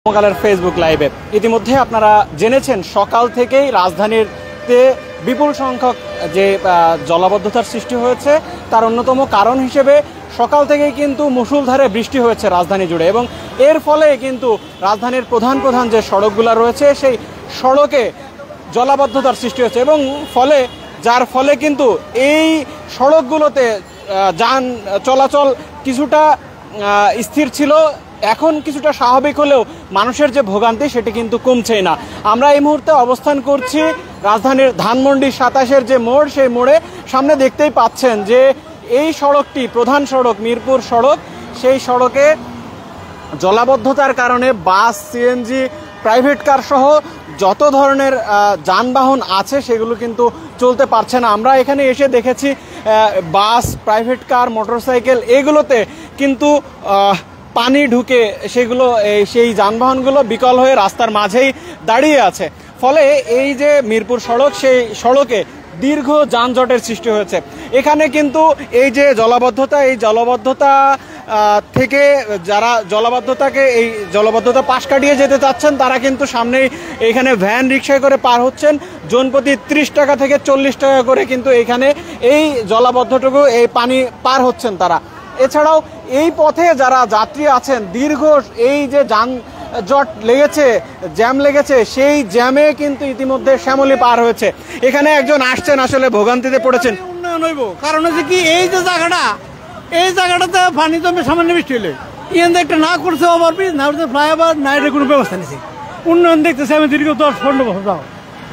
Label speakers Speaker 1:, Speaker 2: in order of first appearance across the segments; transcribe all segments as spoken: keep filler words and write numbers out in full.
Speaker 1: সমকালের Facebook লাইভে ইতিমধ্যে আপনারা জেনেছেন সকাল থেকেই রাজধানীতে বিপুল সংখ্যক যে জলাবদ্ধতার সৃষ্টি হয়েছে তার অন্যতম কারণ হিসেবে সকাল থেকেই কিন্তু মুষলধারে বৃষ্টি হয়েছে রাজধানী জুড়ে এবং এর ফলে কিন্তু রাজধানীর প্রধান প্রধান যে সড়কগুলো রয়েছে সেই সড়কে জলাবদ্ধতার সৃষ্টি হয়েছে এবং ফলে যার ফলে কিন্তু এই সড়কগুলোতে যান চলাচল কিছুটা স্থির ছিল। এখন কিছুটা স্বাভাবিক হলেও মানুষের যে ভোগান্তি সেটি কিন্তু কমছেই না। আমরা এই মুহূর্তে অবস্থান করছি রাজধানীর ধানমন্ডি সাতাশের যে মোড়, সেই মোড়ে সামনে দেখতেই পাচ্ছেন যে এই সড়কটি প্রধান সড়ক মিরপুর সড়ক, সেই সড়কে জলাবদ্ধতার কারণে বাস, সিএনজি, প্রাইভেট কার সহ যত ধরনের যানবাহন আছে সেগুলো কিন্তু চলতে পারছে না। আমরা এখানে এসে দেখেছি বাস, প্রাইভেট কার, মোটরসাইকেল এগুলোতে কিন্তু পানি ঢুকে সেগুলো সেই যানবাহনগুলো বিকল হয়ে রাস্তার মাঝেই দাঁড়িয়ে আছে। ফলে এই যে মিরপুর সড়ক, সেই সড়কে দীর্ঘ যানজটের সৃষ্টি হয়েছে। এখানে কিন্তু এই যে জলাবদ্ধতা, এই জলাবদ্ধতা থেকে যারা জলাবদ্ধতাকে এই জলাবদ্ধতা পাশ কাটিয়ে যেতে চাচ্ছেন তারা কিন্তু সামনেই এখানে ভ্যান রিক্সায় করে পার হচ্ছেন। জনপ্রতি ত্রিশ টাকা থেকে চল্লিশ টাকা করে কিন্তু এখানে এই জলাবদ্ধটুকু এই পানি পার হচ্ছেন তারা। এছাড়াও এই পথে যারা যাত্রী আছেন, দীর্ঘ এই যে যানজট লেগেছে, জ্যাম লেগেছে, সেই জ্যামে কিন্তু ইতিমধ্যে শ্যামলী পার হয়েছে। এখানে একজন আসছেন, আসলে ভোগান্তিতে পড়েছেন।
Speaker 2: উন্নয়ন হইব, কারণ হচ্ছে কি এই যে জায়গাটা, এই জায়গাটাতে পানি জমে সামান্য বৃষ্টি হলে ইয়ে একটা না করছে ওভারব্রিজ, না করছে ফ্লাইওভার, না এর কোনো ব্যবস্থা নিচ্ছে। উন্নয়ন দেখতেছে আমি দীর্ঘ দশ পনেরো বছর যাও।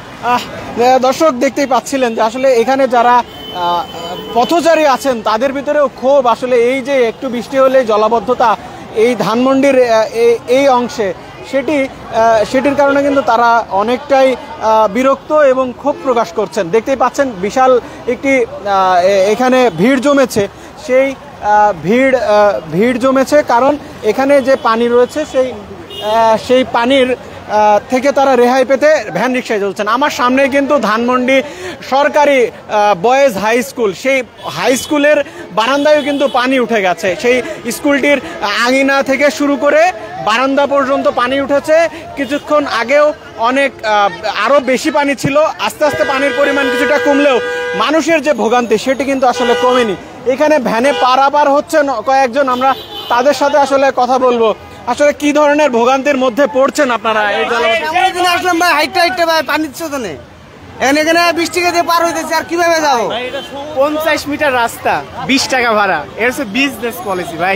Speaker 1: দর্শক দেখতেই পাচ্ছিলেন যে আসলে এখানে যারা পথচারী আছেন তাদের ভিতরেও ক্ষোভ। আসলে এই যে একটু বৃষ্টি হলে জলাবদ্ধতা এই ধানমন্ডির এই অংশে, সেটি সেটির কারণে কিন্তু তারা অনেকটাই বিরক্ত এবং ক্ষোভ প্রকাশ করছেন। দেখতেই পাচ্ছেন বিশাল একটি এখানে ভিড় জমেছে। সেই ভিড় ভিড় জমেছে কারণ এখানে যে পানি রয়েছে সেই সেই পানির থেকে তারা রেহাই পেতে ভ্যান রিক্সায় চলছেন। আমার সামনে কিন্তু ধানমন্ডি সরকারি বয়েজ হাই স্কুল, সেই হাই স্কুলের বারান্দায়ও কিন্তু পানি উঠে গেছে। সেই স্কুলটির আঙিনা থেকে শুরু করে বারান্দা পর্যন্ত পানি উঠেছে। কিছুক্ষণ আগেও অনেক আরও বেশি পানি ছিল। আস্তে আস্তে পানির পরিমাণ কিছুটা কমলেও মানুষের যে ভোগান্তি সেটি কিন্তু আসলে কমেনি। এখানে ভ্যানে পারাপার হচ্ছেন কয়েকজন, আমরা তাদের সাথে আসলে কথা বলবো। আসলে কি ধরনের ভোগান্তির মধ্যে পড়ছেন আপনারা? এই
Speaker 2: জলাবদ্ধতা আসলাম ভাই, হাইটটা হাইটটা ভাই পানির চোদনে এখানে এখানে বিশ টাকা দিয়ে পার হইতেছে, আর কিভাবে যাবো?
Speaker 3: পঞ্চাশ মিটার রাস্তা, বিশ টাকা ভাড়া, এর হচ্ছে বিজনেস পলিসি ভাই।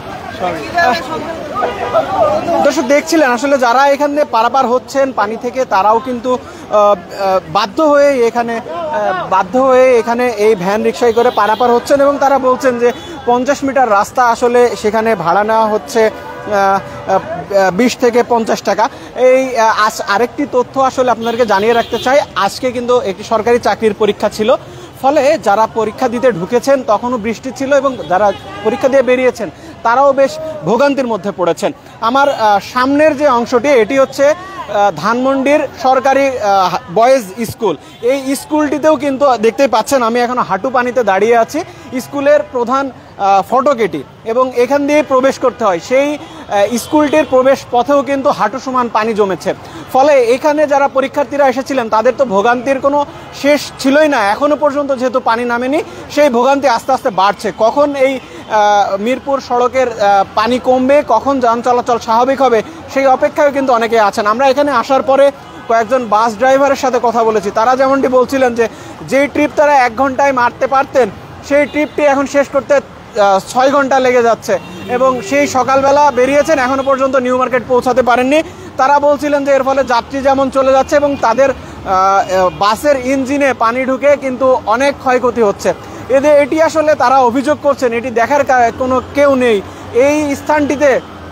Speaker 1: দর্শক দেখছিলেন আসলে যারা এখানে পারাপার হচ্ছেন পানি থেকে, তারাও কিন্তু বাধ্য হয়ে এখানে বাধ্য হয়ে এখানে এই ভ্যান রিক্সায় করে পারাপার হচ্ছেন এবং তারা বলছেন যে পঞ্চাশ মিটার রাস্তা আসলে সেখানে ভাড়া নেওয়া হচ্ছে বিশ থেকে পঞ্চাশ টাকা। এই আরেকটি তথ্য আসলে আপনাদেরকে জানিয়ে রাখতে চাই, আজকে কিন্তু একটি সরকারি চাকরির পরীক্ষা ছিল। ফলে যারা পরীক্ষা দিতে ঢুকেছেন তখনও বৃষ্টি ছিল এবং যারা পরীক্ষা দিয়ে বেরিয়েছেন তারাও বেশ ভোগান্তির মধ্যে পড়েছেন। আমার সামনের যে অংশটি, এটি হচ্ছে ধানমন্ডির সরকারি বয়েজ স্কুল। এই স্কুলটিতেও কিন্তু দেখতেই পাচ্ছেন আমি এখন হাঁটু পানিতে দাঁড়িয়ে আছি। স্কুলের প্রধান ফটক এটি এবং এখান দিয়ে প্রবেশ করতে হয়। সেই স্কুলটির প্রবেশ পথেও কিন্তু হাঁটু সমান পানি জমেছে। ফলে এখানে যারা পরীক্ষার্থীরা এসেছিলেন তাদের তো ভোগান্তির কোনো শেষ ছিলই না। এখনো পর্যন্ত যেহেতু পানি নামেনি, সেই ভোগান্তি আস্তে আস্তে বাড়ছে। কখন এই মিরপুর সড়কের পানি কমবে, কখন যান চলাচল স্বাভাবিক হবে, সেই অপেক্ষায় কিন্তু অনেকে আছেন। আমরা এখানে আসার পরে কয়েকজন বাস ড্রাইভারের সাথে কথা বলেছি। তারা যেমনটি বলছিলেন যে যেই ট্রিপ তারা এক ঘন্টায় মারতে পারতেন সেই ট্রিপটি এখন শেষ করতে ছয় ঘন্টা লেগে যাচ্ছে এবং সেই সকালবেলা বেরিয়েছেন, এখনো পর্যন্ত নিউ মার্কেট পৌঁছাতে পারেননি। তারা বলছিলেন যে এর ফলে যাত্রী যেমন চলে যাচ্ছে এবং তাদের বাসের ইঞ্জিনে পানি ঢুকে কিন্তু অনেক ক্ষয়ক্ষতি হচ্ছে। এদের এটি আসলে তারা অভিযোগ করছেন, এটি দেখার কোনো কেউ নেই। এই স্থানটিতে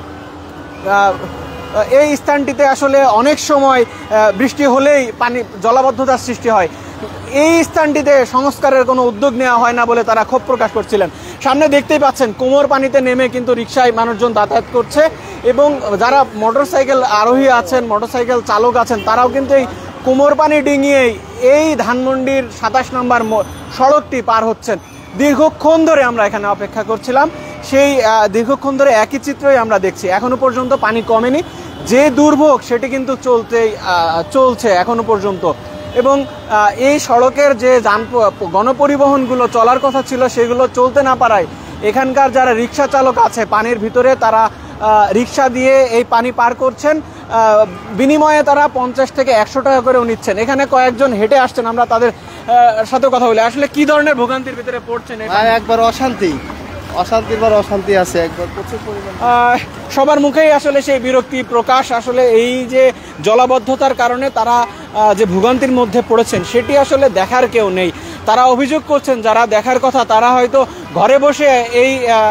Speaker 1: এই স্থানটিতে আসলে অনেক সময় বৃষ্টি হলেই পানি জলাবদ্ধতার সৃষ্টি হয়। এই স্থানটিতে সংস্কারের কোনো উদ্যোগ নেওয়া হয় না বলে তারা ক্ষোভ প্রকাশ করছিলেন। সামনে দেখতেই পাচ্ছেন কোমর পানিতে নেমে কিন্তু রিক্সায় মানুষজন যাতায়াত করছে এবং যারা মোটরসাইকেল আরোহী আছেন, মোটরসাইকেল চালক আছেন, তারাও কিন্তু এই কোমর পানি ডিঙিয়েই এই ধানমন্ডির সাতাশ নম্বর সড়কটি পার হচ্ছেন। দীর্ঘক্ষণ ধরে আমরা এখানে অপেক্ষা করছিলাম, সেই দীর্ঘক্ষণ ধরে একই চিত্রই আমরা দেখছি। এখনো পর্যন্ত পানি কমেনি। যে দুর্ভোগ সেটি কিন্তু চলতেই চলছে এখনো পর্যন্ত। এবং এই সড়কের যে যান গণপরিবহনগুলো চলার কথা ছিল সেগুলো চলতে না পারায় এখানকার যারা রিক্সা চালক আছে পানির ভিতরে তারা রিক্সা দিয়ে এই পানি পার করছেন, বিনিময়ে তারা পঞ্চাশ থেকে একশো টাকা করেও নিচ্ছেন। এখানে কয়েকজন হেঁটে আসছেন, আমরা তাদের সাথে কথা বলি। আসলে কি ধরনের ভোগান্তির ভিতরে পড়ছেন?
Speaker 4: একবার অশান্তি অশান্তির পর অশান্তি আছে, একবার প্রচুর পরিমাণ।
Speaker 1: সবার মুখেই আসলে সেই বিরক্তি প্রকাশ। আসলে এই যে জলাবদ্ধতার কারণে তারা যে ভোগান্তির মধ্যে পড়েছেন সেটি আসলে দেখার কেউ নেই। তারা অভিযোগ করছেন, যারা দেখার কথা তারা হয়তো ঘরে বসে এই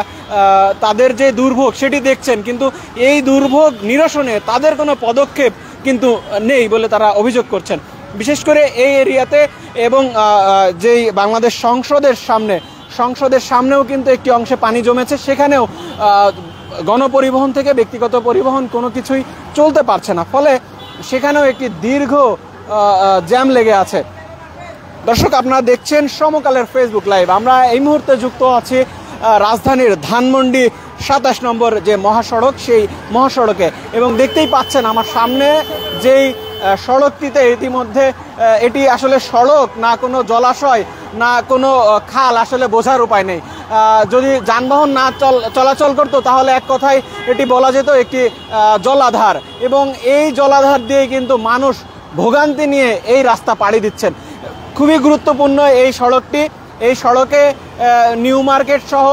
Speaker 1: তাদের যে দুর্ভোগ সেটি দেখছেন, কিন্তু এই দুর্ভোগ নিরসনে তাদের কোনো পদক্ষেপ কিন্তু নেই বলে তারা অভিযোগ করছেন। বিশেষ করে এই এরিয়াতে এবং যেই বাংলাদেশ সংসদের সামনে সংসদের সামনেও কিন্তু একটি অংশে পানি জমেছে, সেখানেও গণপরিবহন থেকে ব্যক্তিগত পরিবহন কোনো কিছুই চলতে পারছে না, ফলে সেখানেও একটি দীর্ঘ জ্যাম লেগে আছে। দর্শক, আপনারা দেখছেন সমকালের ফেসবুক লাইভ। আমরা এই মুহূর্তে যুক্ত আছি রাজধানীর ধানমন্ডি সাতাশ নম্বর যে মহাসড়ক, সেই মহাসড়কে, এবং দেখতেই পাচ্ছেন আমার সামনে যেই সড়কটিতে ইতিমধ্যে এটি আসলে সড়ক না কোনো জলাশয় না কোনো খাল আসলে বোঝার উপায় নেই। যদি যানবাহন না চল চলাচল করতো তাহলে এক কথায় এটি বলা যেত একটি জলাধার, এবং এই জলাধার দিয়ে কিন্তু মানুষ ভোগান্তি নিয়ে এই রাস্তা পাড়ি দিচ্ছেন। খুবই গুরুত্বপূর্ণ এই সড়কটি। এই সড়কে নিউ মার্কেট সহ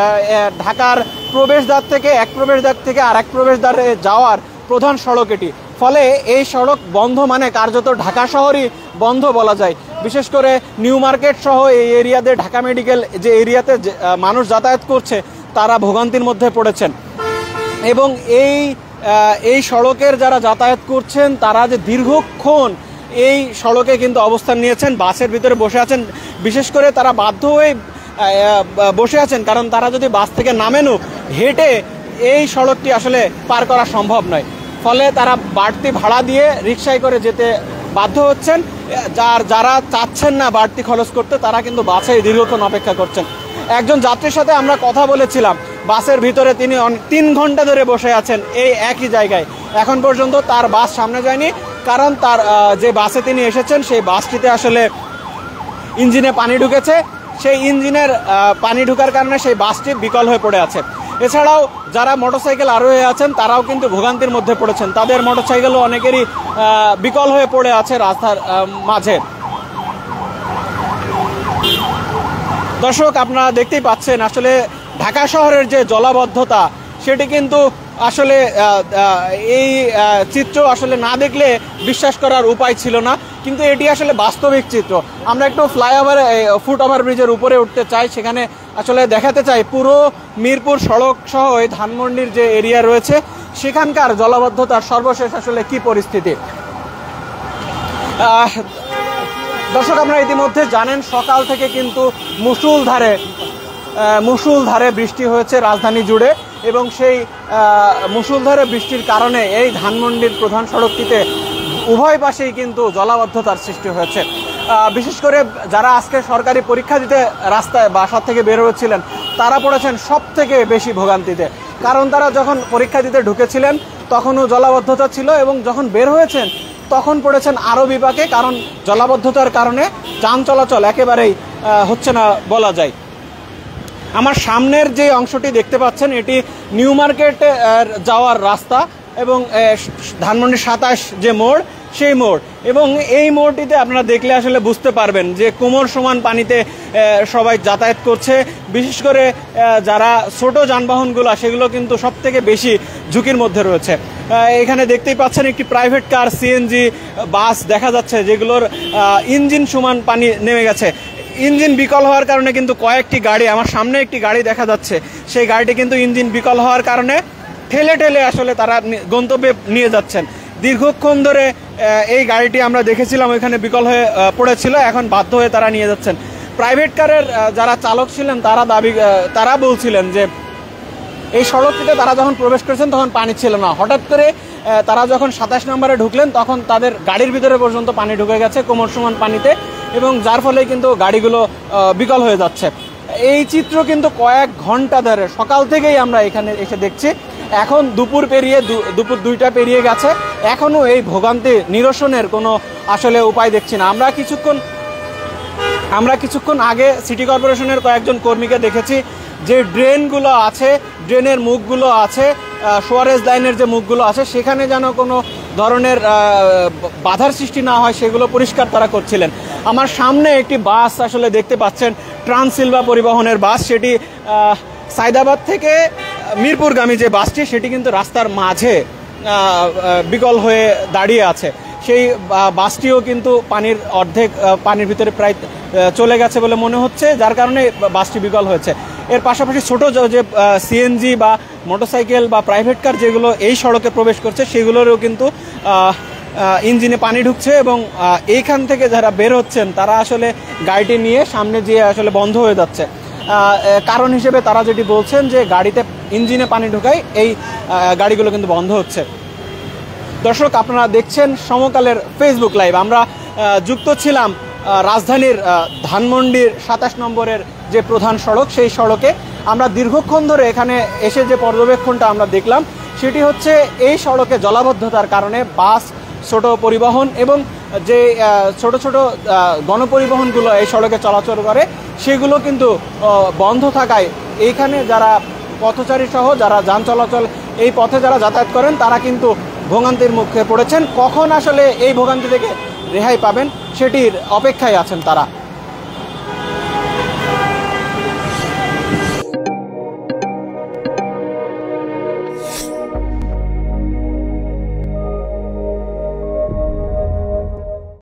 Speaker 1: ঢাকার প্রবেশদ্বার থেকে এক প্রবেশদ্বার থেকে আর এক প্রবেশদ্বারে যাওয়ার প্রধান সড়ক এটি। ফলে এই সড়ক বন্ধ মানে কার্যত ঢাকা শহরই বন্ধ বলা যায়। বিশেষ করে নিউ মার্কেট সহ এই এরিয়াতে, ঢাকা মেডিকেল যে এরিয়াতে মানুষ যাতায়াত করছে তারা ভোগান্তির মধ্যে পড়েছেন। এবং এই এই সড়কের যারা যাতায়াত করছেন তারা যে দীর্ঘক্ষণ এই সড়কে কিন্তু অবস্থান নিয়েছেন, বাসের ভিতরে বসে আছেন। বিশেষ করে তারা বাধ্য হয়ে বসে আছেন, কারণ তারা যদি বাস থেকে নামেনও হেঁটে এই সড়কটি আসলে পার করা সম্ভব নয়। ফলে তারা বাড়তি ভাড়া দিয়ে রিক্সায় করে যেতে বাধ্য হচ্ছেন। যার যারা চাচ্ছেন না বাড়তি খরচ করতে তারা কিন্তু বাসে দীর্ঘক্ষণ অপেক্ষা করছেন। একজন যাত্রীর সাথে আমরা কথা বলেছিলাম, বাসের ভিতরে তিনি তিন ঘন্টা ধরে বসে আছেন এই একই জায়গায়। এখন পর্যন্ত তার বাস সামনে যায়নি, কারণ তার যে বাসে তিনি এসেছেন সেই বাসটিতে আসলে ইঞ্জিনে পানি ঢুকেছে। সেই ইঞ্জিনের পানি ঢুকার কারণে সেই বাসটি বিকল হয়ে পড়ে আছে। এছাড়াও যারা মোটরসাইকেল আরোহী আছেন তারাও কিন্তু ভোগান্তির মধ্যে পড়েছেন, তাদের মোটরসাইকেলও অনেকেরই বিকল হয়ে পড়ে আছে রাস্তার মাঝে। দর্শক, আপনারা দেখতেই পাচ্ছেন আসলে ঢাকা শহরের যে জলাবদ্ধতা সেটি কিন্তু আসলে এই চিত্র আসলে না দেখলে বিশ্বাস করার উপায় ছিল না, কিন্তু এটি আসলে বাস্তবিক চিত্র। আমরা একটু ফ্লাইওভার ফুট ওভার ব্রিজের উপরে উঠতে চাই, সেখানে আসলে দেখাতে চাই পুরো মিরপুর সড়ক সহ এই ধানমন্ডির যে এরিয়া রয়েছে সেখানকার জলাবদ্ধতার সর্বশেষ আসলে কি পরিস্থিতি। দর্শক, আপনারা ইতিমধ্যে জানেন সকাল থেকে কিন্তু মুষলধারে মুষলধারে বৃষ্টি হয়েছে রাজধানী জুড়ে, এবং সেই মুষলধারে বৃষ্টির কারণে এই ধানমন্ডির প্রধান সড়কটিতে উভয় পাশেই কিন্তু জলাবদ্ধতার সৃষ্টি হয়েছে। বিশেষ করে যারা আজকে সরকারি পরীক্ষা দিতে রাস্তায় বাসা থেকে বের হয়েছিলেন তারা পড়েছেন সব থেকে বেশি ভোগান্তিতে, কারণ তারা যখন পরীক্ষা দিতে ঢুকেছিলেন তখনও জলাবদ্ধতা ছিল, এবং যখন বের হয়েছেন তখন পড়েছেন আরও বিপাকে, কারণ জলাবদ্ধতার কারণে যান চলাচল একেবারেই হচ্ছে না বলা যায়। আমার সামনের যে অংশটি দেখতে পাচ্ছেন এটি নিউ মার্কেট যাওয়ার রাস্তা, এবং ধানমন্ডি সাতাশ যে মোড় সেই মোড়, এবং এই মোড়টিতে আপনারা দেখলে আসলে বুঝতে পারবেন যে কোমর সমান পানিতে সবাই যাতায়াত করছে। বিশেষ করে যারা ছোট যানবাহনগুলো সেগুলো কিন্তু সব থেকে বেশি ঝুঁকির মধ্যে রয়েছে। এখানে দেখতেই পাচ্ছেন একটি প্রাইভেট কার, সিএনজি বাস দেখা যাচ্ছে যেগুলোর ইঞ্জিন সমান পানি নেমে গেছে। ইঞ্জিন বিকল হওয়ার কারণে কিন্তু কয়েকটি গাড়ি, আমার সামনে একটি গাড়ি দেখা যাচ্ছে, সেই গাড়িটি কিন্তু ইঞ্জিন বিকল হওয়ার কারণে ঠেলে ঠেলে আসলে তারা গন্তব্যে নিয়ে যাচ্ছেন। দীর্ঘক্ষণ ধরে এই গাড়িটি আমরা দেখেছিলাম ওইখানে বিকল হয়ে পড়েছিল, এখন বাধ্য হয়ে তারা নিয়ে যাচ্ছেন। প্রাইভেট কারের যারা চালক ছিলেন তারা দাবি তারা বলছিলেন যে এই সড়কটিতে তারা যখন প্রবেশ করেছেন তখন পানি ছিল না, হঠাৎ করে তারা যখন সাতাশ নম্বরে ঢুকলেন তখন তাদের গাড়ির ভিতরে পর্যন্ত পানি ঢুকে গেছে কোমর সমান পানিতে, এবং যার ফলে কিন্তু গাড়িগুলো বিকল হয়ে যাচ্ছে। এই চিত্র কিন্তু কয়েক ঘন্টা ধরে সকাল থেকেই আমরা এখানে এসে দেখছি। এখন দুপুর পেরিয়ে দুপুর দুইটা পেরিয়ে গেছে, এখনও এই ভোগান্তি নিরসনের কোনো আসলে উপায় দেখছি না। আমরা কিছুক্ষণ আমরা কিছুক্ষণ আগে সিটি কর্পোরেশনের কয়েকজন কর্মীকে দেখেছি যে ড্রেনগুলো আছে, ড্রেনের মুখগুলো আছে, সোয়ারেজ লাইনের যে মুখগুলো আছে সেখানে যেন কোনো ধরনের বাধার সৃষ্টি না হয় সেগুলো পরিষ্কার তারা করছিলেন। আমার সামনে একটি বাস আসলে দেখতে পাচ্ছেন, ট্রান্সসিলভা পরিবহনের বাস, সেটি সায়দাবাদ থেকে মিরপুরগামী যে বাসটি সেটি কিন্তু রাস্তার মাঝে বিকল হয়ে দাঁড়িয়ে আছে। সেই বাসটিও কিন্তু পানির অর্ধেক পানির ভিতরে প্রায় চলে গেছে বলে মনে হচ্ছে, যার কারণে বাসটি বিকল হয়েছে। এর পাশাপাশি ছোট যে সিএনজি বা মোটরসাইকেল বা প্রাইভেট কার যেগুলো এই সড়কে প্রবেশ করছে সেগুলোরও কিন্তু ইঞ্জিনে পানি ঢুকছে এবং এইখান থেকে যারা বের হচ্ছেন তারা আসলে গাড়িটি নিয়ে সামনে যেয়ে আসলে বন্ধ হয়ে যাচ্ছে। কারণ হিসেবে তারা যেটি বলছেন যে গাড়িতে ইঞ্জিনে পানি ঢুকায় এই গাড়িগুলো কিন্তু বন্ধ হচ্ছে। দর্শক, আপনারা দেখছেন সমকালের ফেসবুক লাইভ। আমরা যুক্ত ছিলাম রাজধানীর ধানমন্ডির সাতাশ নম্বরের যে প্রধান সড়ক, সেই সড়কে আমরা দীর্ঘক্ষণ ধরে এখানে এসে যে পর্যবেক্ষণটা আমরা দেখলাম সেটি হচ্ছে এই সড়কে জলাবদ্ধতার কারণে বাস, ছোট পরিবহন এবং যে ছোট ছোট গণপরিবহনগুলো এই সড়কে চলাচল করে সেগুলো কিন্তু বন্ধ থাকায় এইখানে যারা পথচারী সহ যারা যান চলাচল এই পথে যারা যাতায়াত করেন তারা কিন্তু ভোগান্তির মুখে পড়েছেন। কখন আসলে এই ভোগান্তি থেকে রেহাই পাবেন সেটির অপেক্ষায় আছেন তারা।